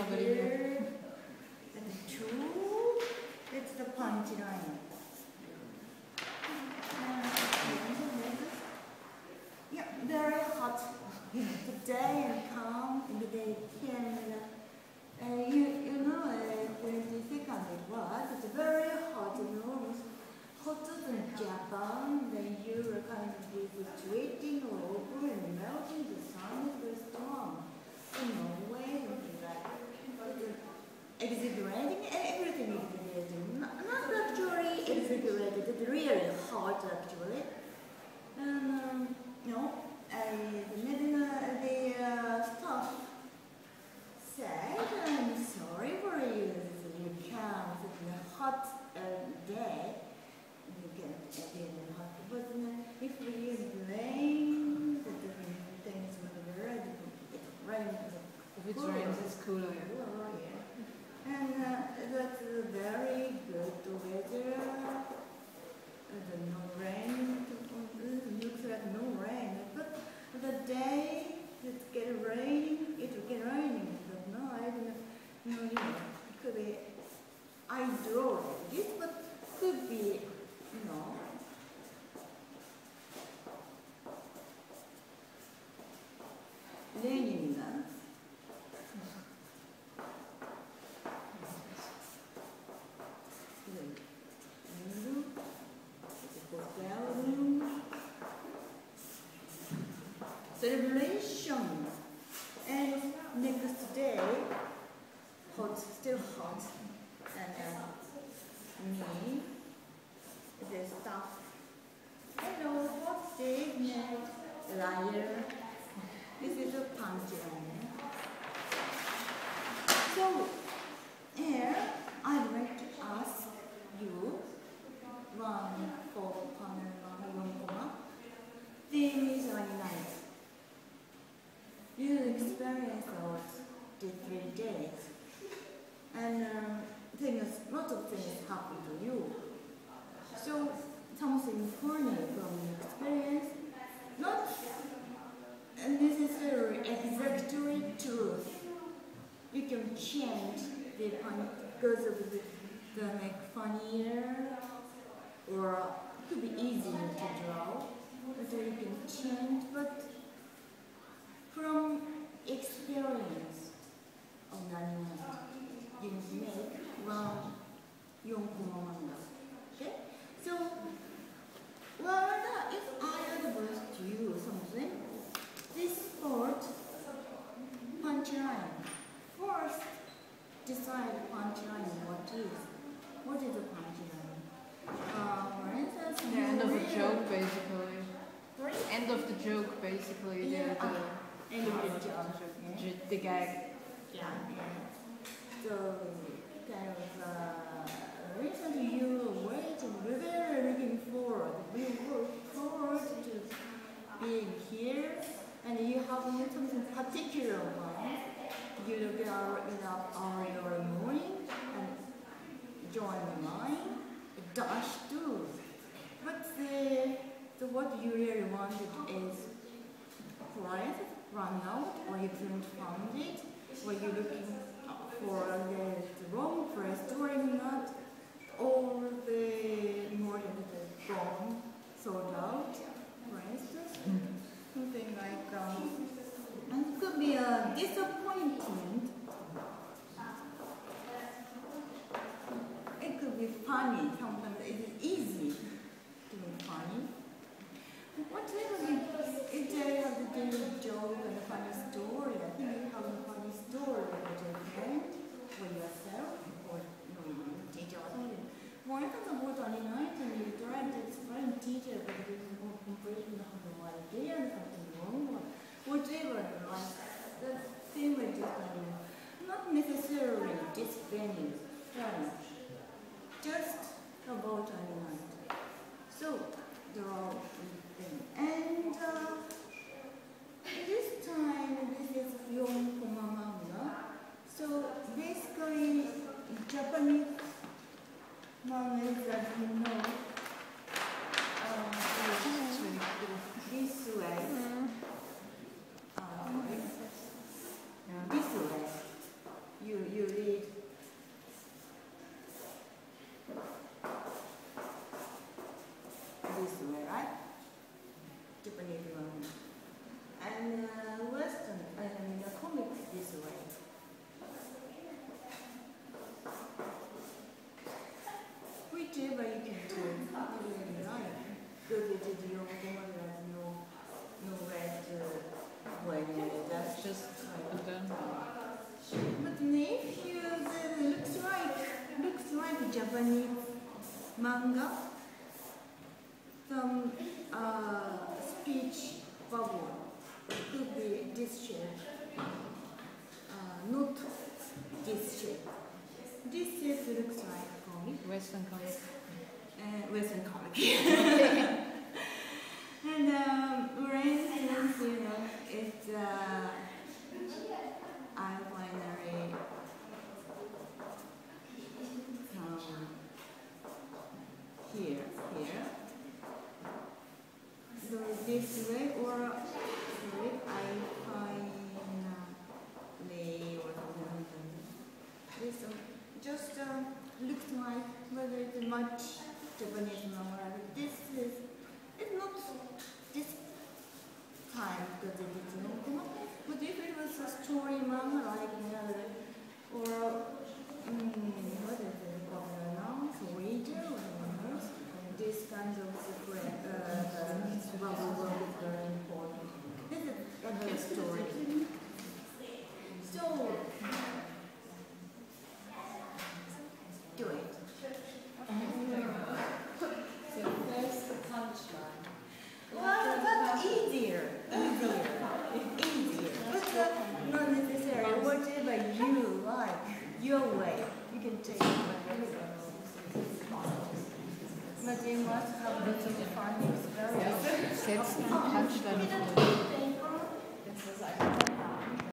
here, and 2, it's the punchline. Yeah, very hot today and calm, and they can, you know, 22nd it was, it's very hot, enormous, hotter than Japan, then you are kind of fluctuating all over and melting, the sun is very strong. In Norway, exaggerating, everything exaggerating, not actually exaggerated, it's really hot actually. And no, the staff said, I'm sorry for you, you can't, it's a hot day, you can be in hot, but if we use rain, the things will be red, it rains. If it rains, it's cooler. Yeah. And that's very good weather. No rain, looks like no rain. But the day it get raining, it will get raining. But no, I don't know. No, you know, it could be. I draw this, but could be, you know. Raining dance. Celebration, and next day, hot, still hot, and me, the staff, hello, what's the name? Liar. This is a punchline. So, here, I'd like to ask you, one for panel 1, theme is AniNite. You experience the 3 days, and lots of things happen to you. So, something funny from your experience, not necessarily exactly truth. You can change the fun because of the make funnier, or it could be easier to draw. So you can change, but from experience of AniNite, you can make one 4 manga. Okay? So, well, if I advise to you something, this part, punchline. First, decide punchline what is. What is a punchline? For instance, the end of a joke, basically. Sorry? End of the joke, basically. Yeah. End of the joke. Yeah. The gag. Yeah. So, kind of, recently you waiting, very looking forward. We work forward to being here, and you have something particular one. You look at our morning and join the line, dash too. But so what you really wanted is price run out, or you couldn't find it, or you're looking for the wrong price, or not all the morning the phone sold out, for instance. Something like, and it could be a disappointment. It could be funny. Sometimes it is easy to be funny. Whatever if they have to do a joke and a funny story, I think you have a funny story with your friend, or yourself, or teacher or something. For instance, about AniNite, and you try to explain teacher, but you completely have no idea, something wrong, or whatever, like the thing with just not necessarily this venue, just about AniNite. So there are things, and this time this is 4 manga. So basically, Japanese manga is, as you know, this way. This way, you anyway. That's Just I'm done. But if you looks like Japanese manga, some speech bubble could be this shape, not this shape. This shape looks like comic, Western comic. Western comic. And for instance, it's I finally come here. So this way, or sorry, I finally or something. This just looks like whether it's much Japanese manga. It's not this time because it is not. But if it was a story manga like or what is it called now? Reader or this kind of bubble is very important. This is another story. So do it. So first the punchline. Well, that's easier. But not necessarily. Whatever you like, your way, you can take it. But you must have lots of fun experience. Setzt ein Punchline. Das ist einfach